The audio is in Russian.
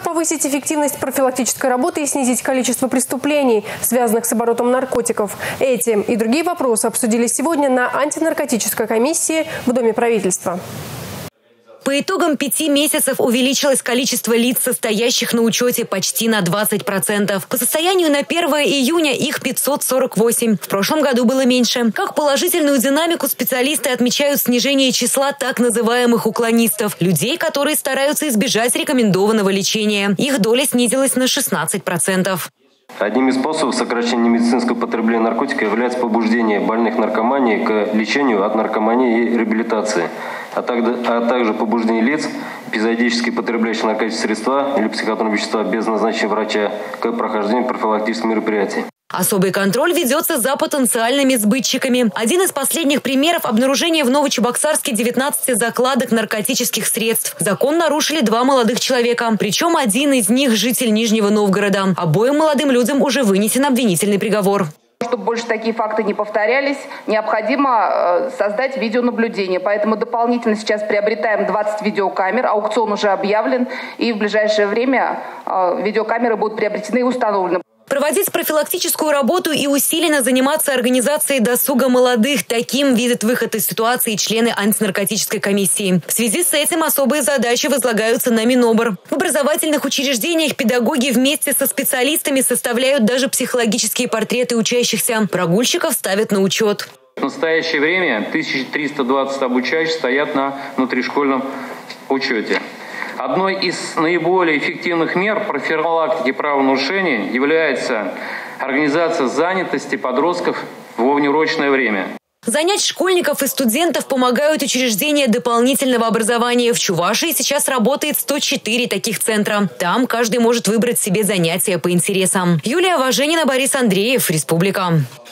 повысить эффективность профилактической работы и снизить количество преступлений, связанных с оборотом наркотиков? Эти и другие вопросы обсудили сегодня на антинаркотической комиссии в Доме правительства. По итогам 5 месяцев увеличилось количество лиц, состоящих на учете, почти на 20%. По состоянию на 1 июня их 548. В прошлом году было меньше. Как положительную динамику специалисты отмечают снижение числа так называемых уклонистов – людей, которые стараются избежать рекомендованного лечения. Их доля снизилась на 16%. Одним из способов сокращения медицинского потребления наркотика является побуждение больных наркоманией к лечению от наркомании и реабилитации, а также побуждение лиц, эпизодически потребляющих наркотические средства или психотропные вещества без назначения врача, к прохождению профилактических мероприятий. Особый контроль ведется за потенциальными сбытчиками. Один из последних примеров – обнаружение в Новочебоксарске 19 закладок наркотических средств. Закон нарушили 2 молодых человека. Причем один из них – житель Нижнего Новгорода. Обоим молодым людям уже вынесен обвинительный приговор. Чтобы больше такие факты не повторялись, необходимо создать видеонаблюдение. Поэтому дополнительно сейчас приобретаем 20 видеокамер. Аукцион уже объявлен. И в ближайшее время видеокамеры будут приобретены и установлены. Проводить профилактическую работу и усиленно заниматься организацией досуга молодых. Таким видят выход из ситуации члены антинаркотической комиссии. В связи с этим особые задачи возлагаются на Минобр. В образовательных учреждениях педагоги вместе со специалистами составляют даже психологические портреты учащихся. Прогульщиков ставят на учет. В настоящее время 1320 обучающих стоят на внутришкольном учете. Одной из наиболее эффективных мер профилактики правонарушений является организация занятости подростков во внеурочное время. Занять школьников и студентов помогают учреждения дополнительного образования. В Чувашии сейчас работает 104 таких центра. Там каждый может выбрать себе занятия по интересам. Юлия Важенина, Борис Андреев, Республика.